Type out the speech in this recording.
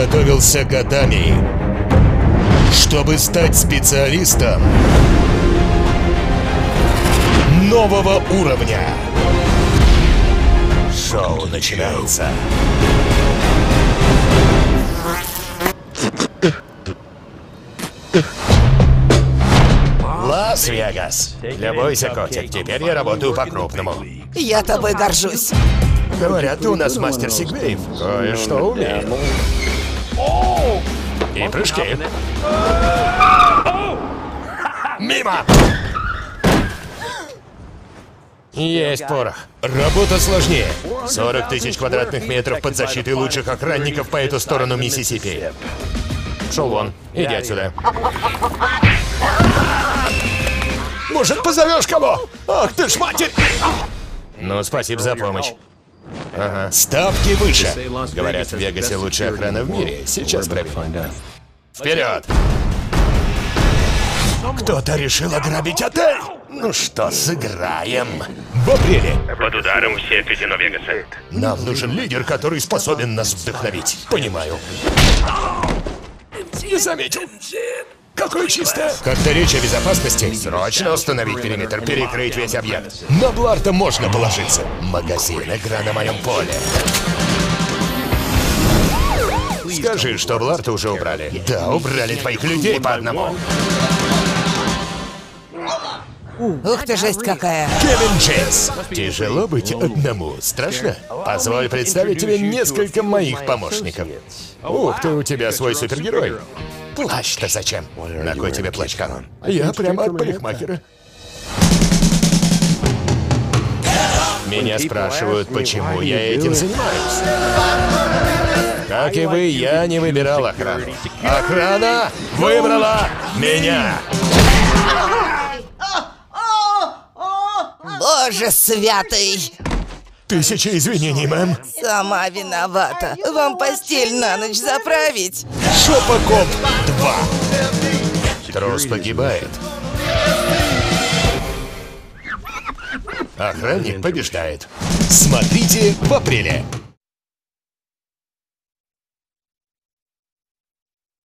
готовился годами, чтобы стать специалистом нового уровня. Шоу начинается. Лас-Вегас. Не бойся, котик, теперь я работаю по-крупному. Я тобой горжусь. Говорят, ты у нас мастер сегвеев. Кое-что умеет. И прыжки. Мимо! Есть порох. Работа сложнее. 40 тысяч квадратных метров под защитой лучших охранников по эту сторону Миссисипи. Шел вон, иди отсюда. Может, позовешь кого? Ах ты ж матерь! Ну, спасибо за помощь. Ага. Ставки выше. Говорят, в Вегасе лучшая охрана в мире. Сейчас проверим. Вперед! Кто-то решил ограбить отель? Ну что, сыграем? В апреле. Под ударом все казино Вегаса. Нам нужен лидер, который способен нас вдохновить. Понимаю. Не заметил. Какое чистое. Когда речь о безопасности, срочно установить периметр, перекрыть весь объект. На Бларта можно положиться. Магазин, игра на моем поле. Скажи, что Бларта уже убрали. Да, убрали твоих людей по одному. Ух ты, жесть какая. Кевин Джеймс. Тяжело быть одному. Страшно? Позволь представить тебе несколько моих помощников. Ух ты, у тебя свой супергерой. Плащ-то зачем? На кой тебе плащ, Канон? Я прямо от парикмахера. Меня спрашивают, почему я этим занимаюсь. Как и вы, я не выбирал охрану. Охрана выбрала меня. Боже святый! 1000 извинений, мэм. Сама виновата. Вам постель на ночь заправить. Шопокоп 2. Трус погибает. Охранник побеждает. Смотрите в апреле.